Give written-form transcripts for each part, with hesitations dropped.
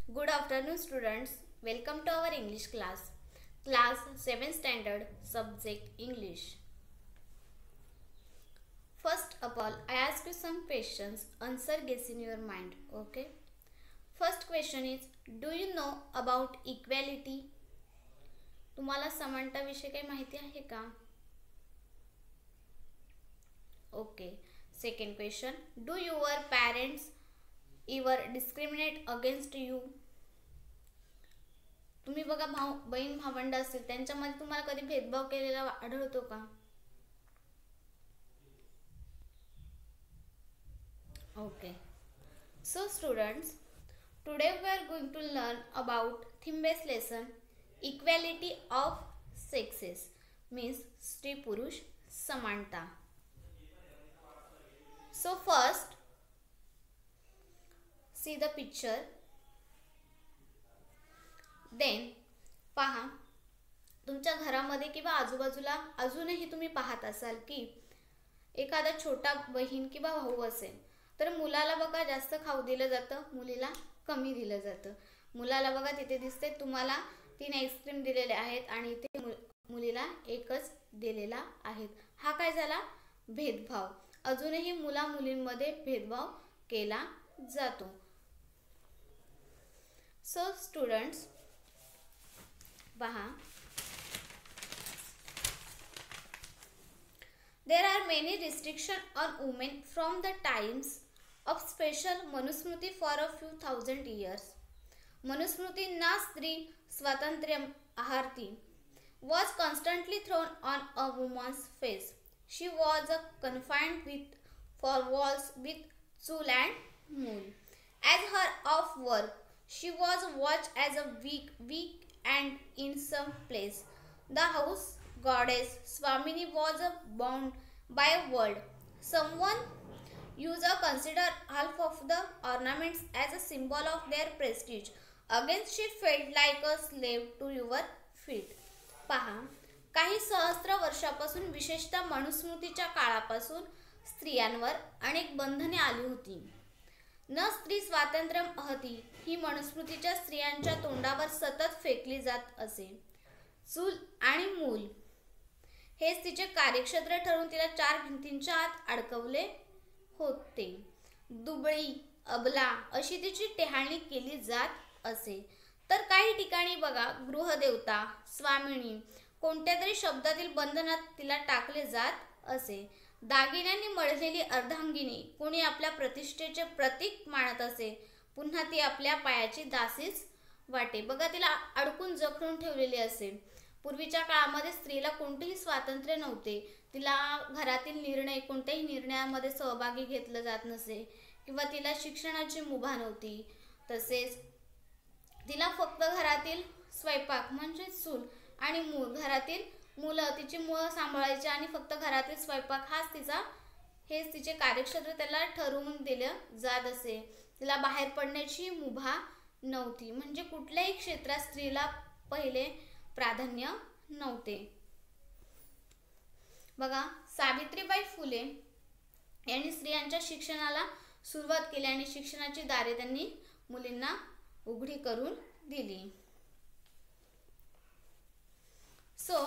Good afternoon, students. Welcome to our English class. Class 7th Standard, Subject English. First of all, I ask you some questions. Answer guess in your mind. Okay. First question is, do you know about equality? तुम्हाला समानता विषय काही माहिती आहे का? Okay. Second question, do your parents ever discriminate against you? तुम्ही बघा बहीण भावंड असतील त्यांच्यामध्ये तुम्हाला कधी भेदभाव केलेला आढळतो का? Okay. So students, today we are going to learn about theme based lesson equality of sexes means स्त्री पुरुष समानता. So first see the picture, then पहा तुमच्या घरामध्ये किंवा आजूबाजूला अजूनही तुम्ही पाहत असाल की एखादा छोटा बहीण किंवा भाऊ असेल तर मुलाला बघा जास्त खाऊ दिलं जातं, मुलीला कमी दिलं जातं. मुलाला बघा तिथे दिसते तुम्हाला 3 आईस्क्रीम दिलेले आहेत आणि इथे मुलीला एकच दिलेला आहे. हा काय झाला? भेदभाव. अजूनही मुला मुलींमध्ये भेदभाव केला जातो. सो स्टुडंट्स पहा, there are many restrictions on women from the times of special Manusmriti for a few thousand years. Manusmriti ना स्त्री स्वातंत्र्य आहारती was constantly thrown on a woman's face. She was confined with 4 walls with stool and mule. As her of work, she was watched as a weak and in some place. The house goddess Swamini was bound by a word. Someone used to consider half of the ornaments as a symbol of their prestige. Against she felt like a slave to your feet. पहा, काही सहस्त्र वर्षापासून विशेषतः मनुस्मृतीच्या काळापासून स्त्रियांवर अनेक बंधने आली होती. न स्त्री स्वातंत्र्य अहती ही मनुस्मृतीच्या स्त्रियांच्या तोंडावर सतत फेकली जात असे. चूल आणि मूल हेच तिचे कार्यक्षेत्र ठरवून तिला 4 भिंतींच्या आत अडकवले होते. दुबळी अबला अशी तिची टेहाळणी केली जात असे. तर काही ठिकाणी बघा गृहदेवता स्वामिनी कोणत्या तरी शब्दातील बंधनात तिला टाकले जात असे. दागिन्यांनी मळलेली अर्धांगिनी कोणी आपल्या प्रतिष्ठेचे प्रतीक मानत असे. पुन्हा ती आपल्या पायाची दासीच वाटे. बघा तिला अडकून जखडून ठेवलेली असे. पूर्वीच्या काळामध्ये स्त्रीला कोणतेही स्वातंत्र्य नव्हते. तिला घरातील निर्णय कोणत्याही निर्णयामध्ये सहभागी घेतलं जात नसे किंवा तिला शिक्षणाची मुभा नव्हती. तसेच तिला फक्त घरातील स्वयंपाक म्हणजे चूल आणि मूल, घरातील मुलं तिची मुलं सांभाळायची आणि फक्त घरातील स्वयंपाक हेच तिचे कार्यक्षेत्र त्याला ठरवून दिलं जात असे. तिला बाहेर पडण्याची मुभा नव्हती. म्हणजे कुठल्याही क्षेत्रात स्त्रीला पहिले प्राधान्य नव्हते. बघा सावित्रीबाई फुले यांनी स्त्रियांच्या शिक्षणाला सुरुवात केली आणि शिक्षणाची दारे त्यांनी मुलींना उघडी करून दिली. सो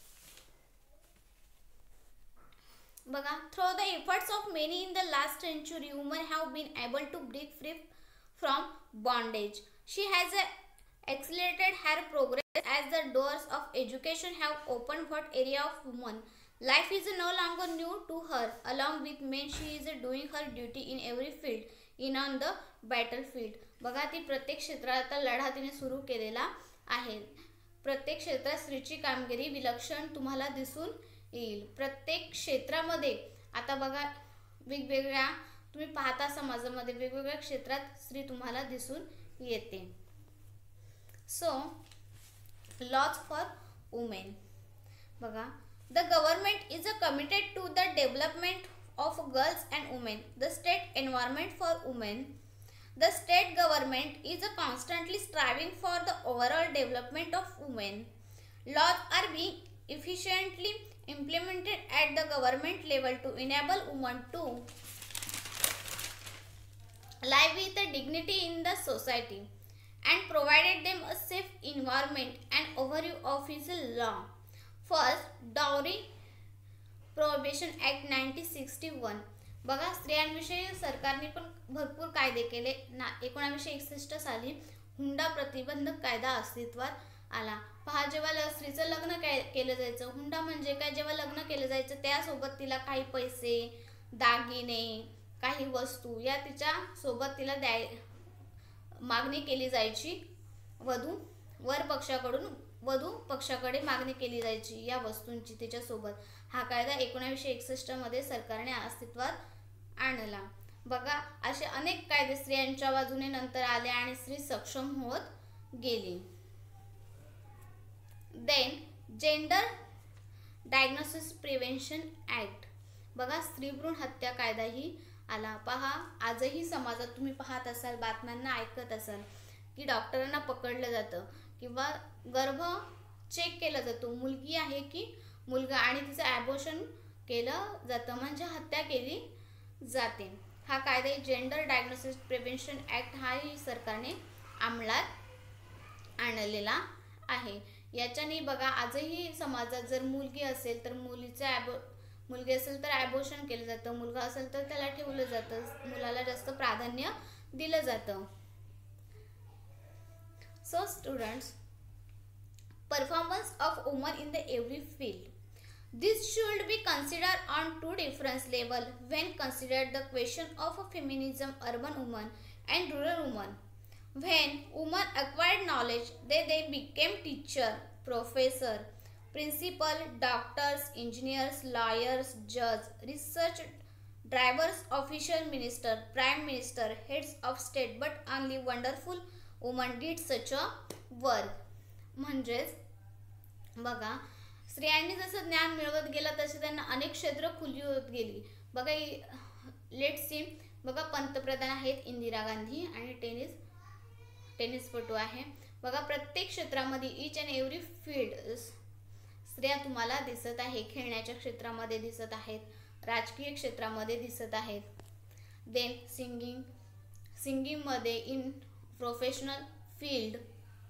बघा, through the efforts of many in the last century, women have been able to break free from bondage. She has accelerated her progress as the doors of education have opened for area of women. Life is no longer new to her. Along with men, she is doing her duty in every field, in on the battlefield. बघा ती प्रत्येक क्षेत्रात आता लढा तिने सुरू केलेला आहे. प्रत्येक क्षेत्रात स्त्रीची कामगिरी विलक्षण तुम्हाला दिसून येईल. प्रत्येक क्षेत्रामध्ये आता बघा वेगवेगळ्या तुम्ही पाहता समाजामध्ये वेगवेगळ्या क्षेत्रात स्त्री तुम्हाला दिसून येते. सो लॉज फॉर वुमेन बघा, the government is committed to the development of girls and women. The state environment for women. The state government is constantly striving for the overall development of women. Laws are being efficiently implemented at the government level to enable women to live with dignity in the society. and provided them a safe environment and overview of his law. First, Dowry Prohibition Act 1961. बघा, स्त्रियांविषयी सरकारने पण भरपूर कायदे केले. 1961 साली हुंडा प्रतिबंधक कायदा अस्तित्वात आला. पहा, जेव्हा स्त्रीचं लग्न केलं जायचं, हुंडा म्हणजे काय, जेव्हा लग्न केलं जायचं त्यासोबत तिला काही पैसे, दागिने, काही वस्तू या तिच्या सोबत तिला मागणी केली जायची. वधू पक्षाकडे मागणी केली जायची या वस्तूंची तिच्यासोबत. हा कायदा 1961 मध्ये सरकारने अस्तित्वात आणला. बघा, असे अनेक कायदे स्त्रियांच्या बाजूने नंतर आले आणि स्त्री सक्षम होत गेली. Then gender diagnosis prevention act. बघा, स्त्री भ्रूण हत्या कायदाही आला. पहा, आजही समाजात तुम्ही पाहत असाल, बातम्यांना ऐकत असाल की डॉक्टरांना पकडलं जातं किंवा गर्भ चेक केला जातो, मुलगी आहे की मुलगा, आणि तिचं ॲबॉर्शन केलं जातं, म्हणजे हत्या केली जाते. हा कायदा जेंडर डायग्नोसिस प्रिव्हेन्शन ॲक्ट हाही सरकारने अंमलात आणलेला आहे. याच्याने बघा, आजही समाजात जर मुलगी असेल तर मुलगी असेल तर ॲबॉर्शन केलं जातं, मुलगा असेल तर त्याला ठेवलं जातं, मुलाला जास्त प्राधान्य दिलं जातं. So students, performance of women in the every field. This should be considered on two different levels when considered the question of feminism, urban women and rural women. When women acquired knowledge, they became teacher, professor, principal, doctors, engineers, lawyers, judge, research, drivers, official, minister, prime minister, heads of state, but only wonderful women did such a work. म्हणजेच बघा, स्त्रियांनी जसं ज्ञान मिळवत गेलं तसे त्यांना अनेक क्षेत्र खुली होत गेली. बघा, लेट्स सी. बघा, पंतप्रधान आहेत इंदिरा गांधी आणि टेनिसपटू आहे. बघा, प्रत्येक क्षेत्रामध्ये ईच अँड एव्हरी फील्ड स्त्रिया तुम्हाला दिसत आहे. खेळण्याच्या क्षेत्रामध्ये दिसत आहेत, राजकीय क्षेत्रामध्ये दिसत आहेत. देन सिंगिंगमध्ये इन प्रोफेशनल फील्ड.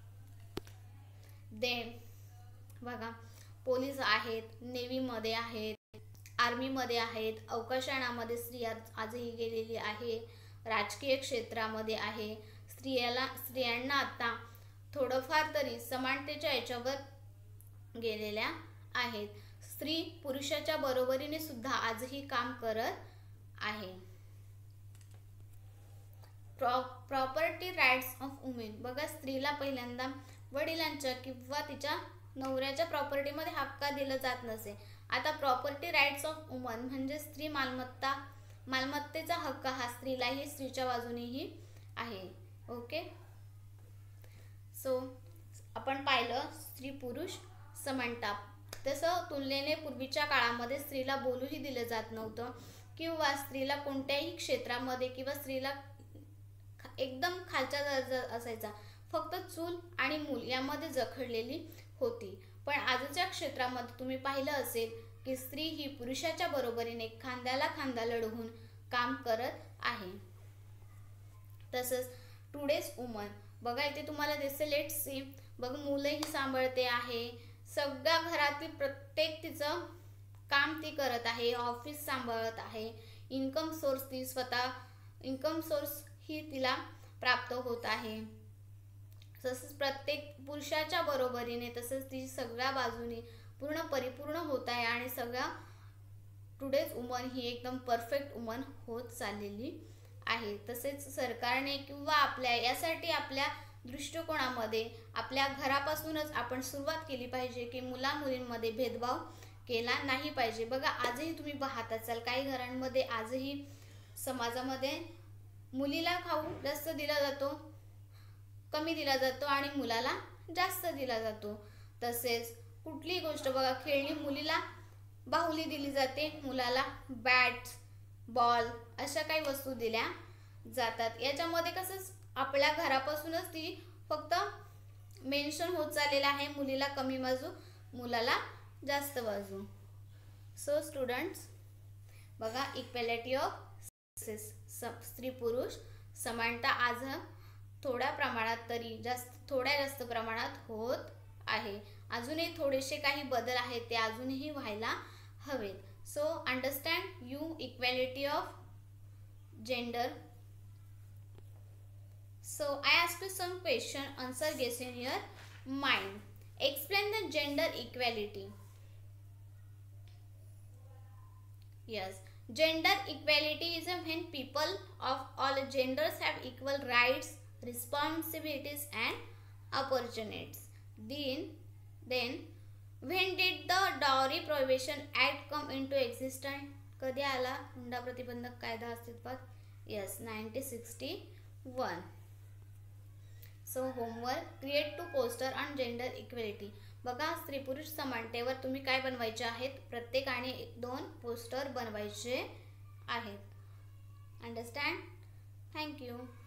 देन बघा, पोलीस आहेत, नेव्हीमध्ये आहेत, आर्मीमध्ये आहेत, अवकाशयानामध्ये स्त्रिया आजही गेलेली आहे, राजकीय क्षेत्रामध्ये आहे. स्त्रियांना आता थोडंफार तरी समानतेच्या याच्यावर गेलेल्या आहेत. स्त्री पुरुषाच्या बरोबरीने सुद्धा आजही काम करत आहे. Property rights of women. बघा, स्त्रीला पहिल्यांदा वडिलांच्या किंवा तिच्या नवऱ्याच्या प्रॉपर्टीमध्ये हक्क दिला जात नसे. आता प्रॉपर्टी राईट्स ऑफ वुमन म्हणजे स्त्री मालमत्तेचा हक्क हा स्त्रीलाही, स्त्रीच्या बाजूनेही आहे. ओके, सो आपण पाहिलं स्त्री पुरुष समानता. तसं तुलनेने पूर्वीच्या काळामध्ये स्त्रीला बोलूही दिलं जात नव्हतं किंवा स्त्रीला कोणत्याही क्षेत्रामध्ये किंवा स्त्रीला एकदम खालच्या दर्जा असायचा. फक्त चूल आणि मूल यामध्ये जखडलेली होती. पण आजच्या क्षेत्रामध्ये तुम्ही पाहिलं असेल की स्त्री ही पुरुषाच्या बरोबरीने खांद्याला खांदा लढवून काम करत आहे. तसंच टुडेज वुमन. बघा, इथे तुम्हाला दिसेल, लेट्स सी. बघ, मुलंही सांभाळते आहे, सगळ्या घरातील प्रत्येक तिचं काम ती करत आहे, ऑफिस सांभाळत आहे, इन्कम सोर्स ही तिला प्राप्त होत आहे. तसंच प्रत्येक पुरुषाच्या बरोबरीने तसंच ती सगळ्या बाजूने परिपूर्ण होत आहे आणि सगळ्या टुडेज वुमन ही एकदम परफेक्ट वुमन होत चाललेली आहे. तसेच सरकारने किंवा यासाठी आपल्या दृष्टिकोनामध्ये आपल्या घरापासूनच आपण सुरुवात केली पाहिजे की मुलींमध्ये भेदभाव केला नाही पाहिजे. बघा, आजही तुम्ही पाहत असाल काही घरांमध्ये आजही समाजामध्ये मुलीला खाऊ जास्त दिला जातो, कमी दिला जातो आणि मुलाला जास्त दिला जातो. तसेच कुठलीही गोष्ट बघा, खेळणी मुलीला बाहुली दिली जाते, मुलाला बॅट, बॉल अशा काही वस्तू दिल्या जातात. याच्यामध्ये कसं आपल्या घरापासूनच ती फक्त मेन्शन होत चाललेलं आहे, मुलीला कमी बाजू, मुलाला जास्त बाजू. सो स्टुडंट्स, बघा, इक्वॅलिटी ऑफ सेक्सेस, स्त्री पुरुष समानता आज थोड्या प्रमाणात तरी थोड्या जास्त प्रमाणात होत आहे. अजूनही थोडेसे काही बदल आहेत ते अजूनही व्हायला हवेत. So understand you equality of gender. So I ask you some question, answer guess in your mind. Explain the gender equality. Yes, gender equality is when people of all genders have equal rights, responsibilities and opportunities. Then when did the Dowry Prohibition Act come into existence? कधी आला हुंडा प्रतिबंधक कायदा अस्तित्वात? Yes, 1961. So homework, create 2 poster on gender equality. बघा, स्त्री पुरुष समानतेवर तुम्ही काय बनवायचे आहेत, प्रत्येकाने 2 पोस्टर बनवायचे आहेत. अंडरस्टँड. थँक्यू.